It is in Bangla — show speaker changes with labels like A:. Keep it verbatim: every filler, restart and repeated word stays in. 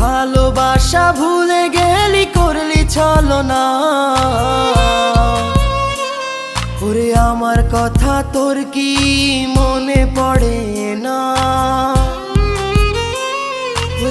A: ভালোবাসা ভুলে গেলি করলি ছলনা। ওরে আমার কথা তোর কি মনে পড়ে